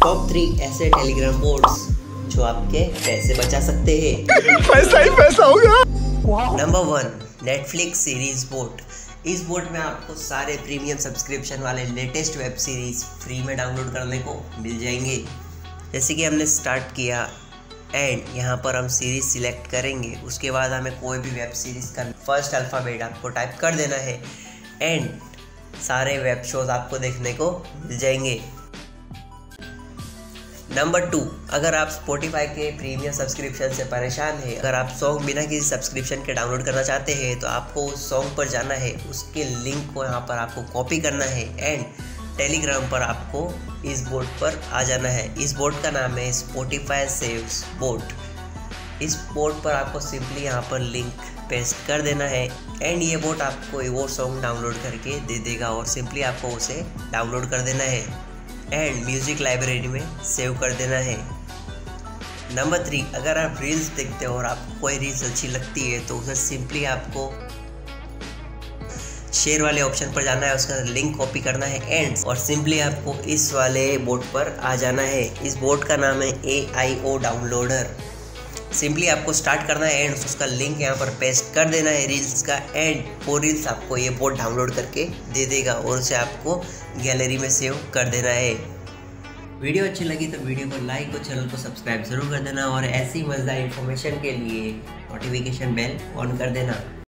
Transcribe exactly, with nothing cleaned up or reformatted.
Top three ऐसे Telegram bots जो आपके पैसे बचा सकते हैं। पैसा ही पैसा होगा। Number one, Netflix series bot. इस बोट में आपको सारे प्रीमियम सब्सक्रिप्शन वाले लेटेस्ट वेब सीरीज फ्री में डाउनलोड करने को मिल जाएंगे। जैसे कि हमने स्टार्ट किया एंड यहाँ पर हम सीरीज सिलेक्ट करेंगे, उसके बाद हमें कोई भी वेब सीरीज़ का फर्स्ट अल्फ़ाबेट आपको टाइप कर देना है एंड सारे वेब शोज आपको देखने को मिल जाएंगे। नंबर टू, अगर आप स्पॉटिफाई के प्रीमियम सब्सक्रिप्शन से परेशान हैं, अगर आप सॉन्ग बिना किसी सब्सक्रिप्शन के डाउनलोड करना चाहते हैं तो आपको उस सॉन्ग पर जाना है, उसके लिंक को यहाँ पर आपको कॉपी करना है एंड टेलीग्राम पर आपको इस बोट पर आ जाना है। इस बोट का नाम है स्पॉटिफाई सेव्स बोट। इस बोट पर आपको सिंपली यहाँ पर लिंक पेस्ट कर देना है एंड ये बोट आपको वो सॉन्ग डाउनलोड करके दे देगा और सिंपली आपको उसे डाउनलोड कर देना है एंड म्यूजिक लाइब्रेरी में सेव कर देना है। नंबर थ्री, अगर आप रील्स देखते हो और आपको कोई रील्स अच्छी लगती है तो उसे सिंपली आपको शेयर वाले ऑप्शन पर जाना है, उसका लिंक कॉपी करना है एंड और सिंपली आपको इस वाले बोट पर आ जाना है। इस बोट का नाम है A I O downloader. Simply आपको स्टार्ट करना है एंड उसका लिंक यहाँ पर पेस्ट कर देना है रील्स का एंड वो रील्स आपको ये बोट डाउनलोड करके दे देगा और उसे आपको गैलरी में सेव कर देना है। वीडियो अच्छी लगी तो वीडियो को लाइक और चैनल को सब्सक्राइब जरूर कर देना और ऐसी मजेदार इन्फॉर्मेशन के लिए नोटिफिकेशन बेल ऑन कर देना।